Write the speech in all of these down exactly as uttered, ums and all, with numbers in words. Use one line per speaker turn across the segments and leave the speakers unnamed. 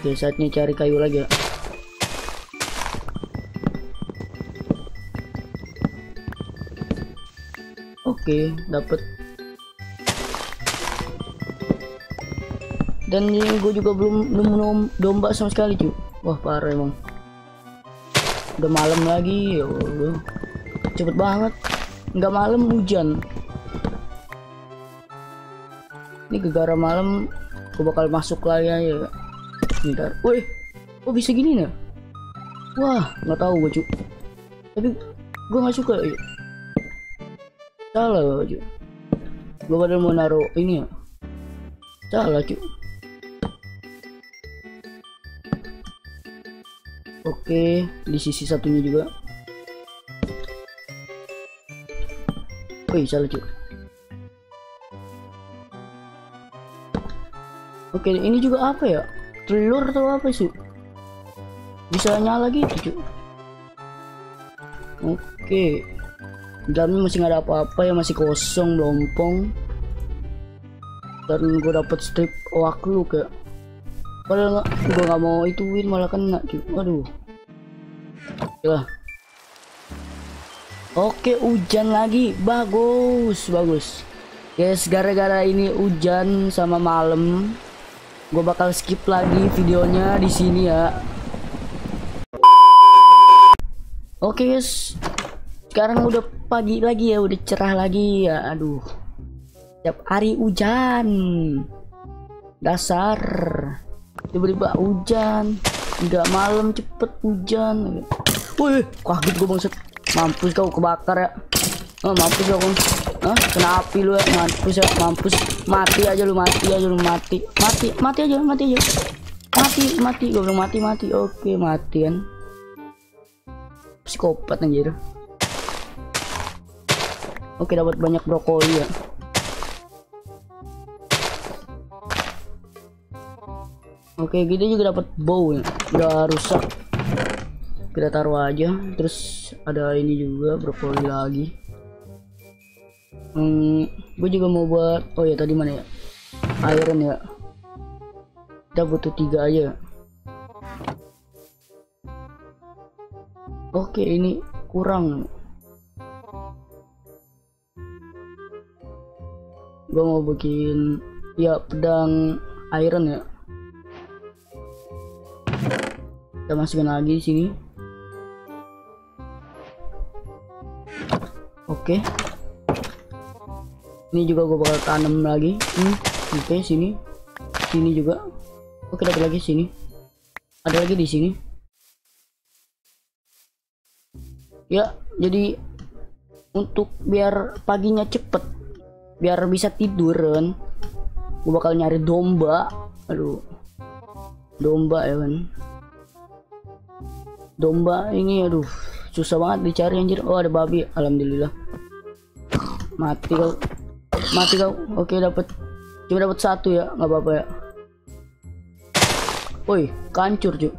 Oke, saatnya cari kayu lagi ya. Oke, dapet. Dan ini gue juga belum belum domba sama sekali cuy. Wah parah emang. Udah malam lagi ya Allah. Cepet banget. Nggak malam hujan. Ini gegara malam. Gue bakal masuk lagi ya. Bentar. Wih, kok bisa gini nih? Wah, nggak tahu gue cuy. Tapi gue nggak suka ya. Salah cuy. Gue padahal mau naruh ini ya. Salah cuy. Oke, di sisi satunya juga. Wih, salah cuy. Oke, ini juga apa ya? Telur atau apa sih? Bisa nyala gitu cuy. Oke. Dalamnya masih nggak ada apa-apa ya, masih kosong, melompong. Dan gue dapet strip waktu kayak. Padahal nggak, gue nggak mau ituin malah kena cuy. Waduh. Lah. Oke, hujan lagi. Bagus, bagus. Guys, gara-gara ini hujan sama malam, gue bakal skip lagi videonya di sini ya. Oke guys, sekarang udah pagi lagi ya, udah cerah lagi ya. Aduh, tiap hari hujan. Dasar. Tiba-tiba hujan, nggak malam cepet hujan. Wih, kaget gue bangset. Mampus kau, kebakar ya. Oh, mampus kau. Hah? Kena api lu ya. Mampus ya, mampus. Mati aja lu, mati aja lu, mati. Mati, mati aja, mati aja. Mati, mati. Gue bilang mati, mati. Oke, mati kan. Psikopat anjir. Oke, dapat banyak brokoli ya. Oke, kita juga dapat bow ya. Udah rusak. Kita taruh aja. Terus ada ini juga, brokoli lagi. Hmm, gue juga mau buat. Oh ya, tadi mana ya? Iron ya. Kita butuh tiga aja. Oke, ini kurang. Gue mau bikin ya pedang iron ya. Kita masukin lagi di sini. Oke. Ini juga gue bakal tanam lagi. Hmm, oke, sini. Sini juga. Oke, ada lagi sini. Ada lagi di sini. Ya, jadi untuk biar paginya cepet, biar bisa tidur kan, gue bakal nyari domba. Aduh, domba ya kan. Domba ini aduh susah banget dicari anjir. Oh, ada babi, alhamdulillah. Mati kau, mati kau. Oke, dapat, cuma dapat satu ya, nggak apa-apa ya. Woi, kancur cuy.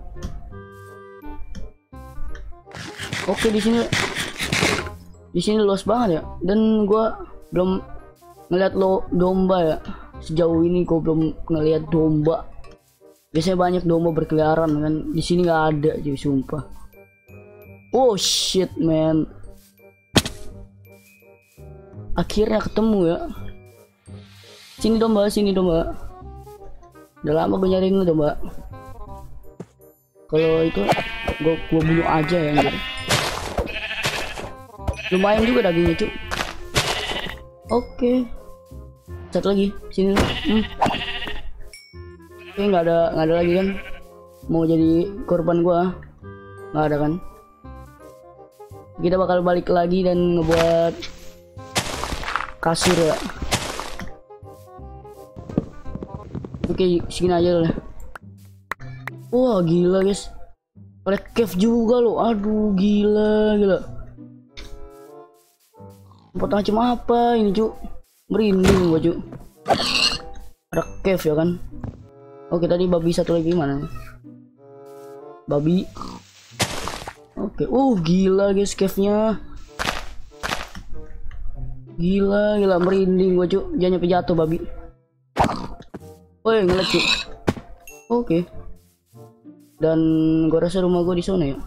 Oke, di sini di sini luas banget ya, dan gua belum ngeliat lo domba ya. Sejauh ini gua belum ngeliat domba. Biasanya banyak domba berkeliaran kan, di sini nggak ada cuy, sumpah. Oh shit man, akhirnya ketemu ya. Sini domba, sini domba. Udah lama gue nyariin domba. Kalau itu gua gua bunuh aja ya anjir. Lumayan juga dagingnya cuy. Oke, satu lagi sini. Hmm. Oke, nggak ada nggak ada lagi kan, mau jadi korban gua nggak ada kan. Kita bakal balik lagi dan ngebuat kasur ya. Oke, segini aja lah. Wah gila guys, ada cave juga loh. Aduh gila gila. Tempat macam apa ini cu? Merinding gua cu. Ada cave ya kan. Oke, tadi babi satu lagi mana? Babi. Oke, uh gila guys cave-nya. Gila, gila merinding gua cuy. Jangan nyampe jatuh babi. Woi, ngelek cuy. Oke. Dan gua rasa rumah gua di sana ya.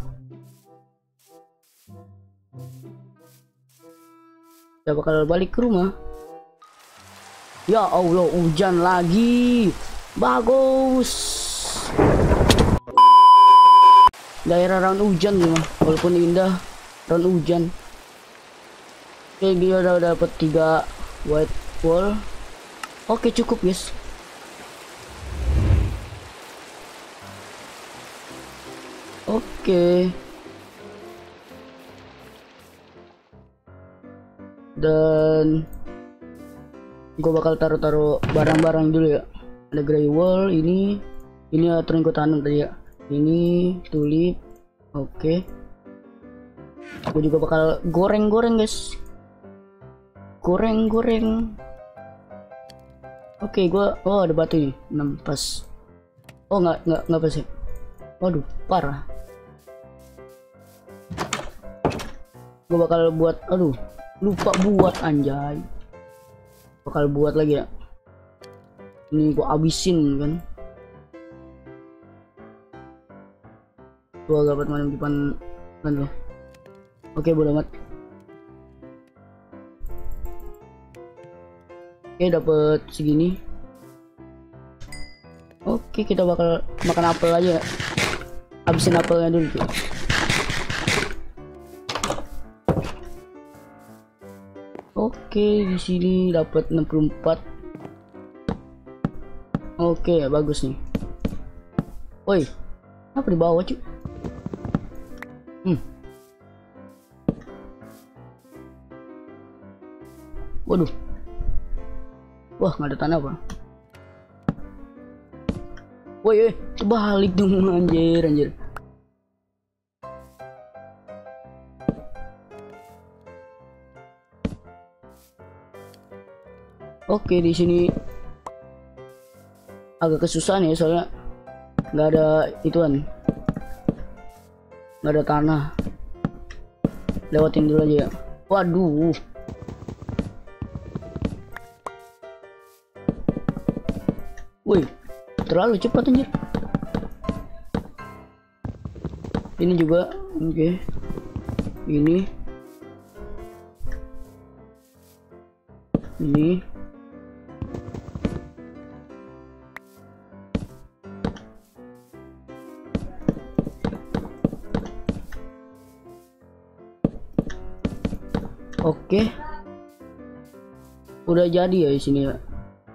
Kita bakal balik ke rumah. Ya Allah, hujan lagi. Bagus. Daerah rawan hujan nih mah, walaupun indah, rawan hujan. Oke, dia udah dapat tiga white wall. Oke, cukup guys. Oke. Dan gue bakal taruh-taruh barang-barang dulu ya. Ada gray wall ini, ini aturan gue tanam tadi ya. Ini tulip. Oke. Gue juga bakal goreng-goreng guys. Goreng-goreng. Oke, gue oh ada batu nih, enam pas. Oh nggak nggak nggak pas ya. Waduh, parah. Gue bakal buat, aduh, lupa buat anjay. Bakal buat lagi ya. Ini gue abisin kan. Gua dapat mana di depan kan. Oke, bodo amat. Oke, dapat segini. Oke, kita bakal makan apel aja. Habisin apelnya dulu tuh. Oke, di sini dapat enam puluh empat. Oke, ya bagus nih. Woi, apa di bawah cuy? Hmm. Waduh. Wah, nggak ada tanah apa? Woi, eh, terbalik dong anjir, anjir. Oke, di sini agak kesusahan ya, soalnya nggak ada ituan. Nggak ada tanah. Lewatin dulu aja ya. Waduh. Wih, terlalu cepat anjir. Ini juga oke. Okay. Ini. Ini. Oke, udah jadi ya di sini ya.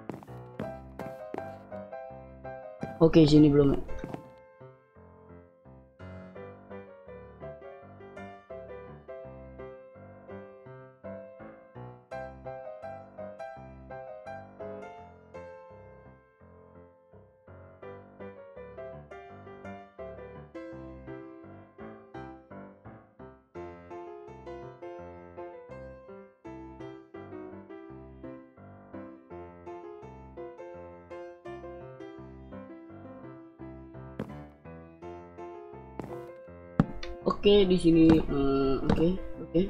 Oke, sini belum. Oke, di sini uh, oke, okay, oke. Okay.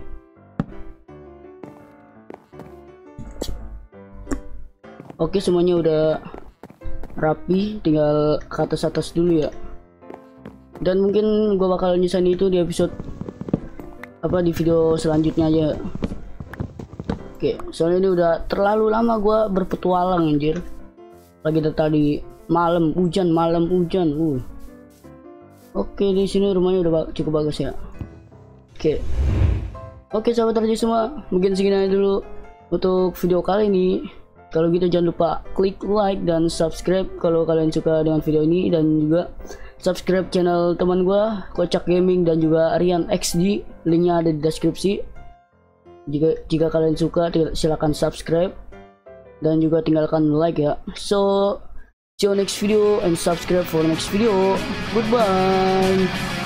Oke, semuanya udah rapi, tinggal ke atas-atas dulu ya. Dan mungkin gua bakal nyisain itu di episode apa di video selanjutnya aja. Oke, soalnya ini udah terlalu lama gua berpetualang anjir. Lagi dari tadi malam hujan, malam hujan. Uh. Oke, di sini rumahnya udah cukup bagus ya. Oke. Oke, sahabat terjadi semua, mungkin segini aja dulu untuk video kali ini. Kalau gitu jangan lupa klik like dan subscribe kalau kalian suka dengan video ini, dan juga subscribe channel teman gua Kocak Gaming dan juga Rian X D, linknya ada di deskripsi. Jika jika kalian suka silahkan subscribe dan juga tinggalkan like ya. So see you next video and subscribe for next video. Goodbye.